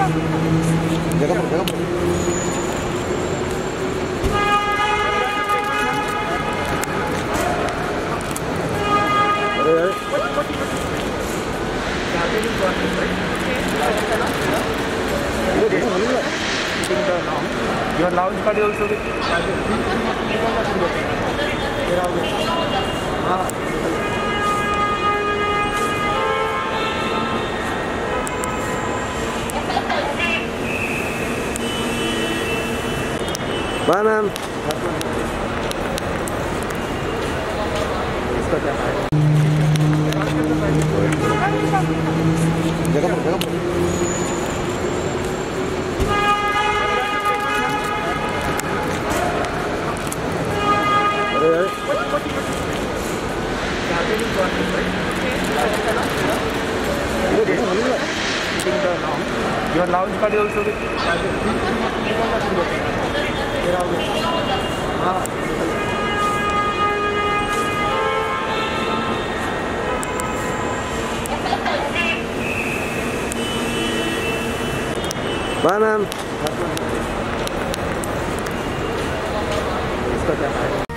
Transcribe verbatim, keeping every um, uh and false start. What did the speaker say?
जगह पर जगह पर Your lounge party also with Bye, ma'am. जगह पर जगह पर your lounge party also with Bye, ma'am.